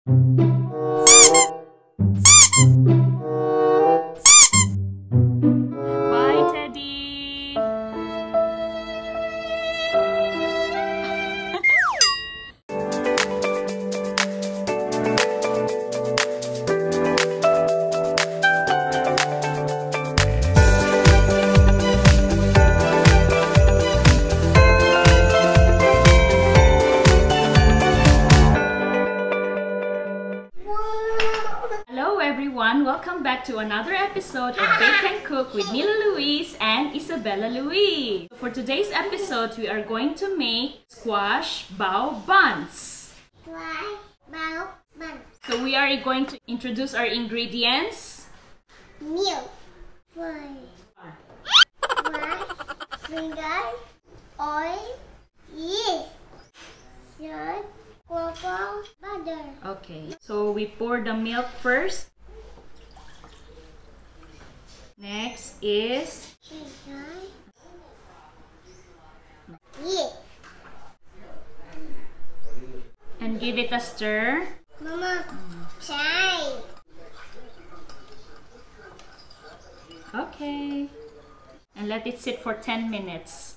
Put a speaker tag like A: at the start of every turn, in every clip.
A: Bye, Teddy. Welcome back to another episode of Bake and Cook with Louise and Louise. For today's episode, we are going to make squash bao buns. So we are going to introduce our ingredients.
B: Milk, sugar, oil, yeast, salt, cocoa, butter.
A: Okay, so we pour the milk first. Next is
B: yeast.
A: And give it a stir.
B: Mama, try.
A: Okay. And let it sit for 10 minutes.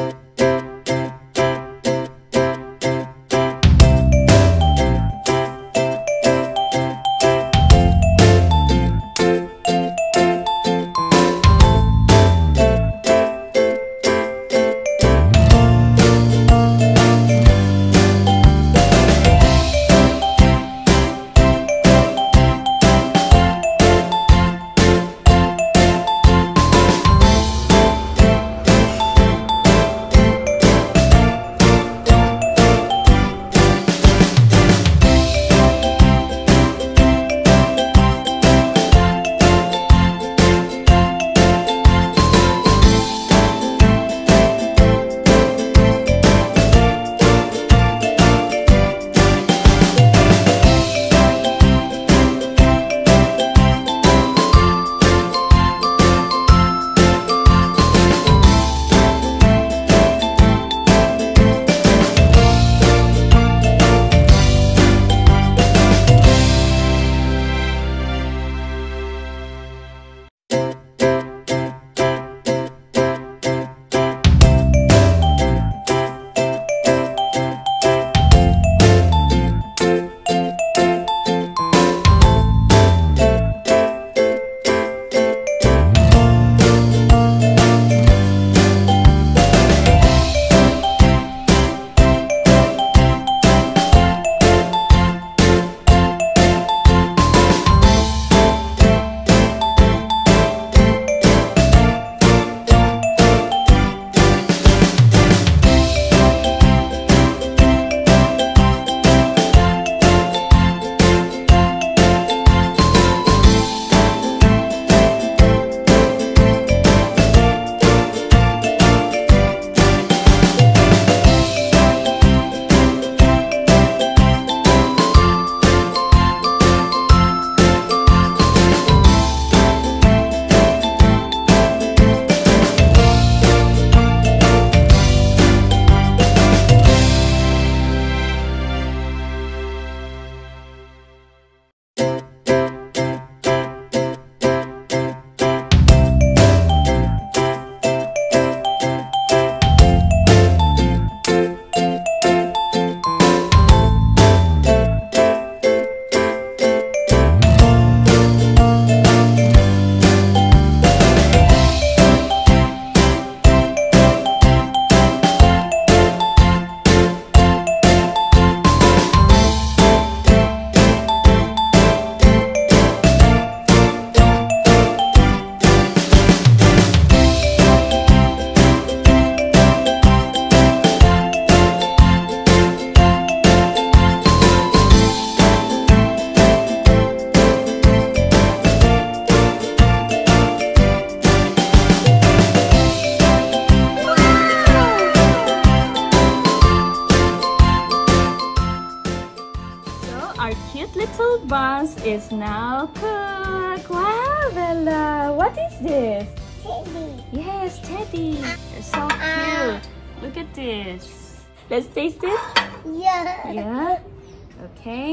A: little buns is now cooked. Wow, Bella, what is this?
B: Teddy.
A: Yes, Teddy. You're so cute. Look at this. Let's taste it.
B: Yeah.
A: Yeah. Okay.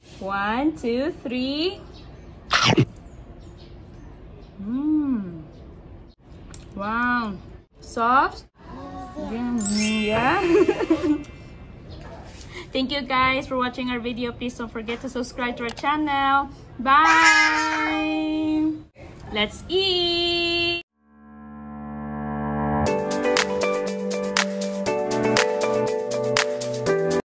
A: 1, 2, 3. Wow. Soft. Yeah. Thank you guys for watching our video. Please don't forget to subscribe to our channel. Bye. Let's eat.